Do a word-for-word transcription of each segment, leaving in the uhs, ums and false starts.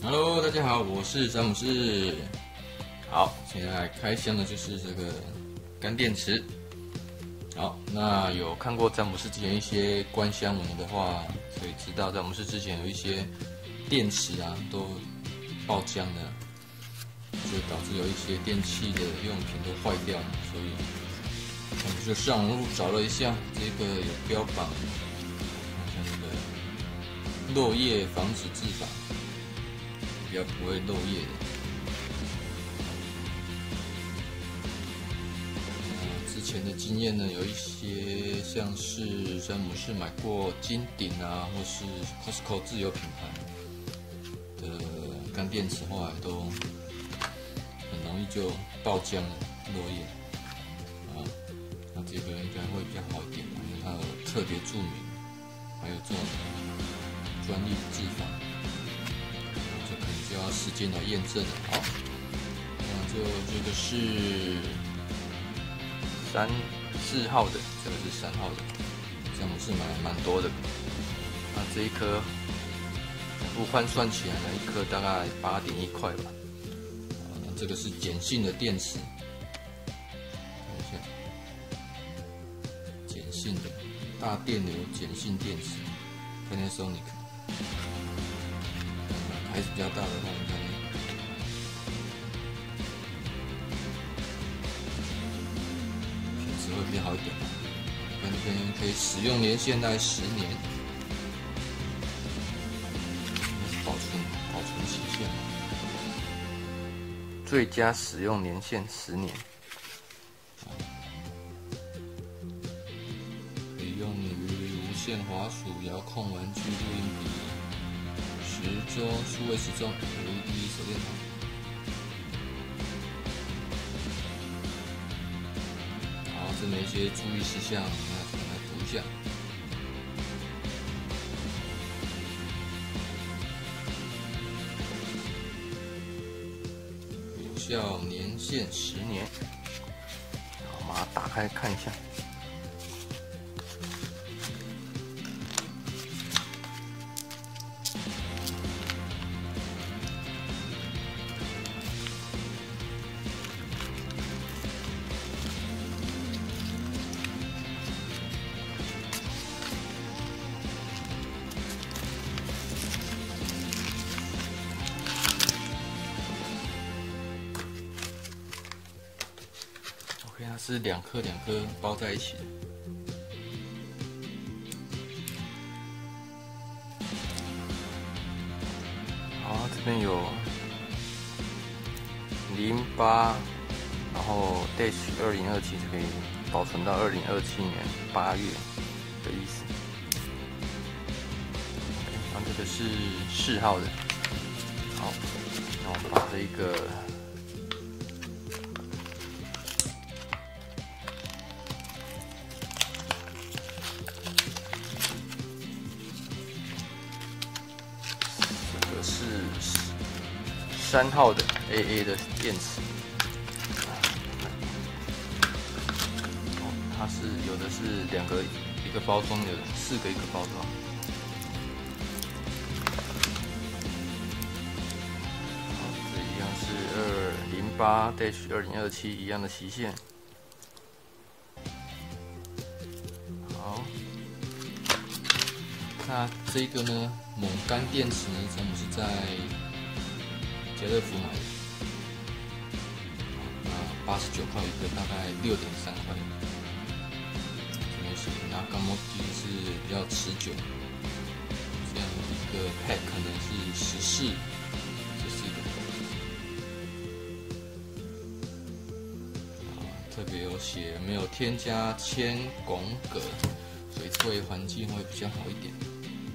Hello， 大家好，我是詹姆士。好，现在开箱的就是这个干电池。好，那有看过詹姆士之前一些官箱文的话，可以知道詹姆士之前有一些电池啊都爆浆的，就导致有一些电器的用品都坏掉，所以我们就上网路找了一下，这个有标榜，像这个漏液防止治法。比较不会漏液的。呃，之前的经验呢，有一些像是詹姆士买过金鼎啊，或是 Costco 自有品牌的干电池，后来都很容易就爆浆了，漏液。啊，那这个应该会比较好一点，因为它有特别注明，还有这种专利的制法。就要时间来验证了。好，那就这个是三四号的，这个是三号的，詹姆士买了蛮多的。那这一颗不换算起来呢，一颗大概八点一块吧。那这个是碱性的电池，看一下，碱性的大电流碱性电池 ，Panasonic。还是比较大的话，应该品质会比较好一点。跟这边可以使用年限大概十年，保存保存期限，最佳使用年限十年。可以用于无线滑鼠、遥控玩具、录音笔。时钟、数位时钟、L E D 手电筒。好，这么一些注意事项，那我们来读一下。有效年限十年。好，我们把它打开看一下。OK， 它是两颗两颗包在一起的。好，这边有零八，然后 dash 二零二七就可以保存到二零二七年八月的意思。然后这个是四号的。好，那我把这一个。是三号的 A A 的电池，哦，它是有的是两个一个包装，有的四个一个包装。好，这一样是二零八 dash 二零二七一样的期限。好，那这个呢？锰干电池呢，詹姆士在家乐福买的，那八十九块一个，大概六点三块。这边写那钢模具是比较持久，这样一个 pack 可能是十四，十四个。啊，特别有写没有添加铅汞铬，所以对环境会比较好一点。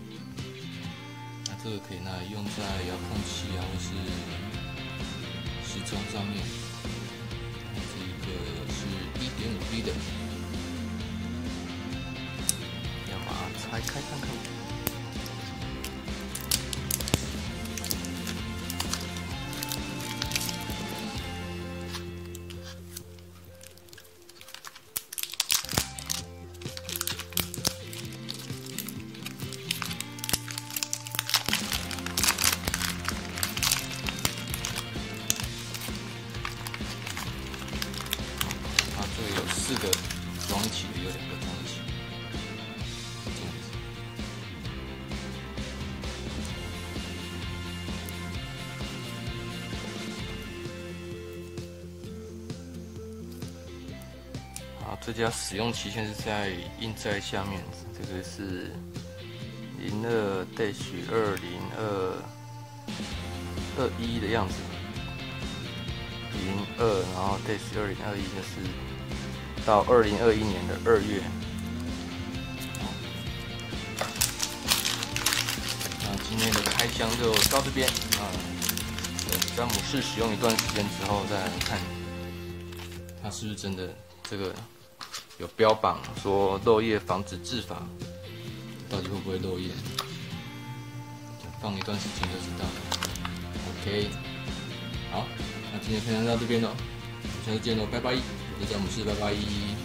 这个可以拿来用在遥控器啊，或是时钟上面。这一个是 一点五 V 的，要把它拆开看看。 里有两个装一起，这样子。好，这家使用期限是在印在下面，这个是零二 dash 二零二二一的样子。零二，然后 dash 二零二一就是到二零二一年的二月。那今天的开箱就到这边啊。等詹姆士使用一段时间之后，再来看它是不是真的这个有标榜说漏液防止制法，到底会不会漏液？放一段时间就知道了。OK， 好。那今天分享到这边了，我们下次见喽，拜拜！我是詹姆士，拜拜。